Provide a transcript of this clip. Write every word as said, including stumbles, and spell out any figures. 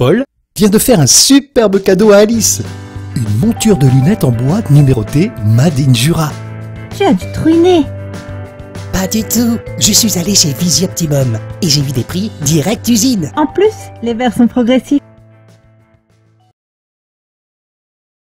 Paul vient de faire un superbe cadeau à Alice. Une monture de lunettes en bois numérotée Made in Jura. Tu as dû te ruiner. Pas du tout. Je suis allé chez Visi Optimum et j'ai vu des prix direct usine. En plus, les verres sont progressifs.